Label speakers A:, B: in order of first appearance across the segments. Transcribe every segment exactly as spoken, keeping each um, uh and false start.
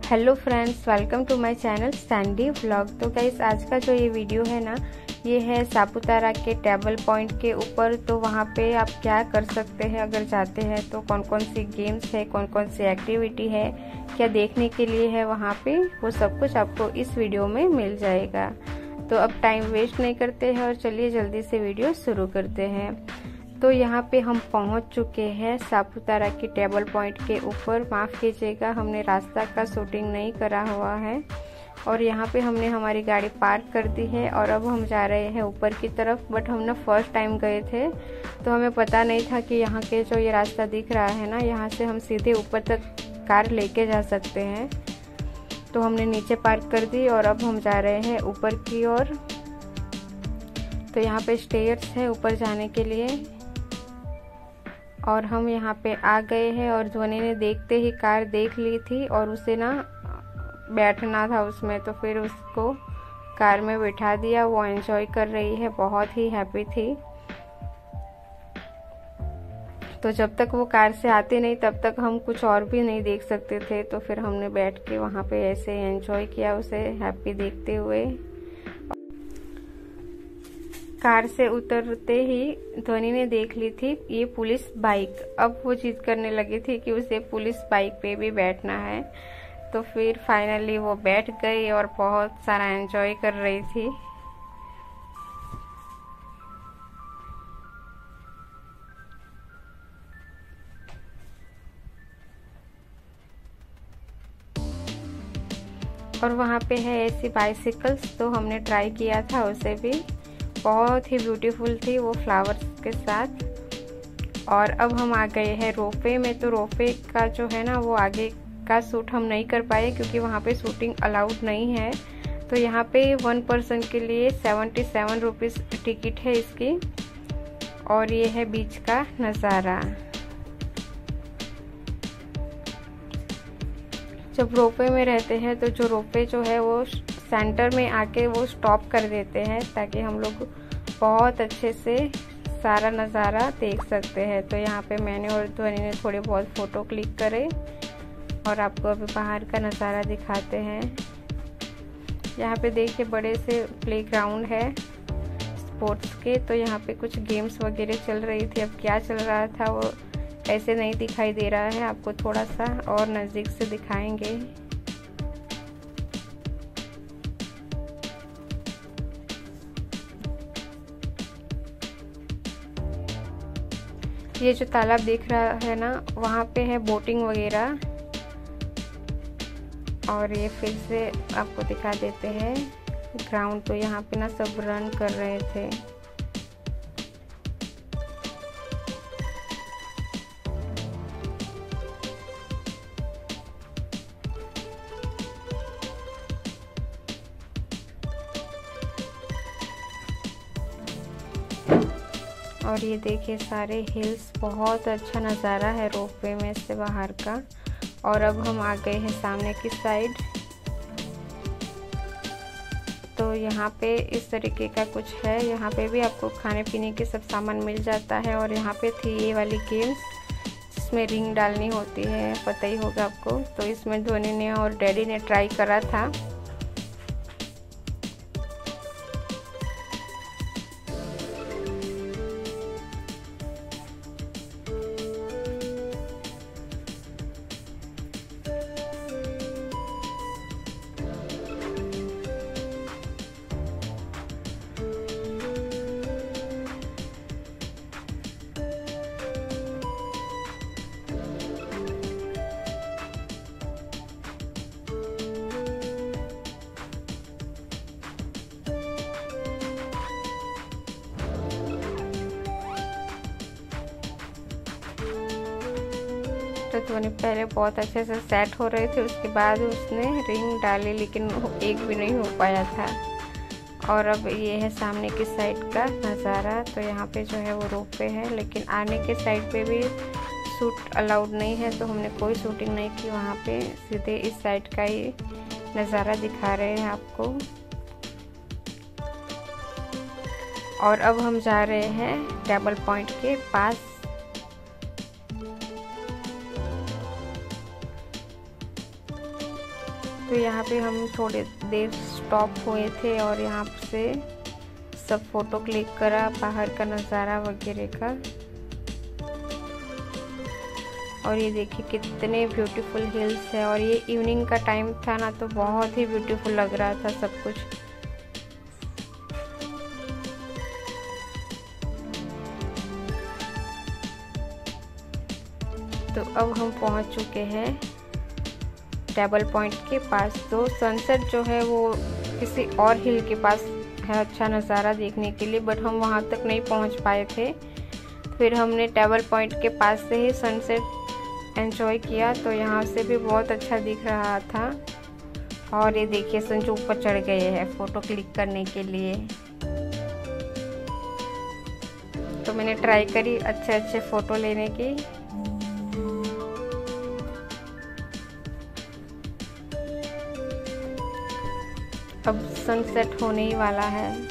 A: Hello friends, welcome to my channel Sandy vlog. तो guys, आज का जो ये वीडियो है ना, ये है सापुतारा के टेबल पॉइंट के ऊपर। तो वहाँ पे आप क्या कर सकते हैं अगर जाते हैं तो, कौन कौन सी गेम्स है, कौन कौन सी एक्टिविटी है, क्या देखने के लिए है वहाँ पे, वो सब कुछ आपको इस वीडियो में मिल जाएगा। तो अब टाइम वेस्ट नहीं करते हैं और चलिए जल्दी से वीडियो शुरू करते हैं। तो यहाँ पे हम पहुँच चुके हैं सापुतारा के टेबल पॉइंट के ऊपर। माफ़ कीजिएगा, हमने रास्ता का शूटिंग नहीं करा हुआ है और यहाँ पे हमने हमारी गाड़ी पार्क कर दी है और अब हम जा रहे हैं ऊपर की तरफ। बट हम ना फर्स्ट टाइम गए थे तो हमें पता नहीं था कि यहाँ के जो ये रास्ता दिख रहा है ना, यहाँ से हम सीधे ऊपर तक कार लेके जा सकते हैं। तो हमने नीचे पार्क कर दी और अब हम जा रहे हैं ऊपर की ओर। तो यहाँ पे स्टेयर्स है ऊपर जाने के लिए और हम यहाँ पे आ गए हैं। और ध्वनि ने देखते ही कार देख ली थी और उसे ना बैठना था उसमें, तो फिर उसको कार में बिठा दिया। वो एंजॉय कर रही है, बहुत ही हैप्पी थी। तो जब तक वो कार से आती नहीं तब तक हम कुछ और भी नहीं देख सकते थे। तो फिर हमने बैठ के वहाँ पे ऐसे एंजॉय किया, उसे हैप्पी देखते हुए। कार से उतरते ही ध्वनि ने देख ली थी ये पुलिस बाइक। अब वो जिद करने लगी थी कि उसे पुलिस बाइक पे भी बैठना है। तो फिर फाइनली वो बैठ गई और बहुत सारा एंजॉय कर रही थी। और वहाँ पे है ऐसी बाइसिकल्स, तो हमने ट्राई किया था उसे भी। बहुत ही ब्यूटीफुल थी वो फ्लावर्स के साथ। और अब हम आ गए हैं रोपवे में। तो रोपवे का जो है ना, वो आगे का शूट हम नहीं कर पाए क्योंकि वहाँ पे शूटिंग अलाउड नहीं है। तो यहाँ पे वन पर्सन के लिए सेवेंटी सेवन रुपीज़ टिकट है इसकी। और ये है बीच का नज़ारा। जब रोपवे में रहते हैं तो जो रोपवे जो है वो सेंटर में आके वो स्टॉप कर देते हैं ताकि हम लोग बहुत अच्छे से सारा नज़ारा देख सकते हैं। तो यहाँ पे मैंने और ध्वनि ने थोड़े बहुत फ़ोटो क्लिक करे और आपको अभी बाहर का नज़ारा दिखाते हैं। यहाँ पे देखिए बड़े से प्लेग्राउंड है स्पोर्ट्स के। तो यहाँ पे कुछ गेम्स वगैरह चल रही थी। अब क्या चल रहा था वो ऐसे नहीं दिखाई दे रहा है, आपको थोड़ा सा और नज़दीक से दिखाएंगे। ये जो तालाब दिख रहा है ना, वहाँ पे है बोटिंग वगैरह। और ये फिर से आपको दिखा देते हैं ग्राउंड। तो यहाँ पे ना सब रन कर रहे थे। और ये देखिए सारे हिल्स, बहुत अच्छा नज़ारा है रोपवे में से बाहर का। और अब हम आ गए हैं सामने की साइड। तो यहाँ पे इस तरीके का कुछ है। यहाँ पे भी आपको खाने पीने के सब सामान मिल जाता है। और यहाँ पे थी ये वाली गेम्स जिसमें रिंग डालनी होती है, पता ही होगा आपको। तो इसमें ध्वनि ने और डैडी ने ट्राई करा था। तो ध्वनि पहले बहुत अच्छे से सेट हो रहे थे, उसके बाद उसने रिंग डाली लेकिन एक भी नहीं हो पाया था। और अब ये है सामने की साइड का नज़ारा। तो यहाँ पे जो है वो रोपवे है, लेकिन आने के साइड पे भी शूट अलाउड नहीं है। तो हमने कोई शूटिंग नहीं की वहाँ पे, सीधे इस साइड का ही नज़ारा दिखा रहे हैं आपको। और अब हम जा रहे हैं टेबल पॉइंट के पास। तो यहाँ पे हम थोड़े देर स्टॉप हुए थे और यहाँ से सब फ़ोटो क्लिक करा, बाहर का नज़ारा वगैरह का। और ये देखिए कितने ब्यूटीफुल हिल्स है, और ये इवनिंग का टाइम था ना, तो बहुत ही ब्यूटीफुल लग रहा था सब कुछ। तो अब हम पहुंच चुके हैं टेबल पॉइंट के पास। तो सनसेट जो है वो किसी और हिल के पास है अच्छा नज़ारा देखने के लिए, बट हम वहां तक नहीं पहुंच पाए थे। फिर हमने टेबल पॉइंट के पास से ही सनसेट एंजॉय किया, तो यहाँ से भी बहुत अच्छा दिख रहा था। और ये देखिए संजू ऊपर चढ़ गए हैं फ़ोटो क्लिक करने के लिए। तो मैंने ट्राई करी अच्छे अच्छे फ़ोटो लेने की। अब सनसेट होने ही वाला है।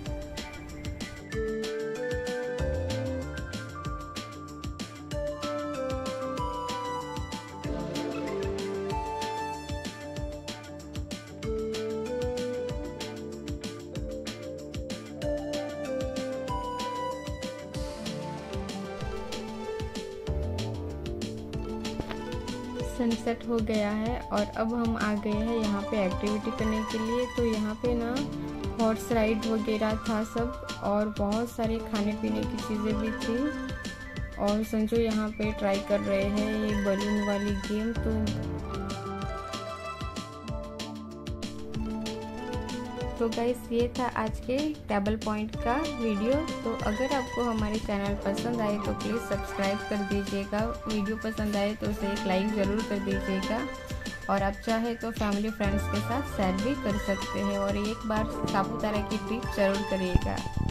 A: सनसेट हो गया है और अब हम आ गए हैं यहाँ पे एक्टिविटी करने के लिए। तो यहाँ पे ना हॉर्स राइड वगैरह था सब, और बहुत सारे खाने पीने की चीज़ें भी थी। और संजू यहाँ पे ट्राई कर रहे हैं ये बलून वाली गेम। तो तो गाइस ये था आज के टेबल पॉइंट का वीडियो। तो अगर आपको हमारे चैनल पसंद आए तो प्लीज़ सब्सक्राइब कर दीजिएगा। वीडियो पसंद आए तो उसे एक लाइक ज़रूर कर दीजिएगा, और आप चाहे तो फैमिली फ्रेंड्स के साथ शेयर भी कर सकते हैं। और एक बार सापुतारा की ट्रिप जरूर करिएगा।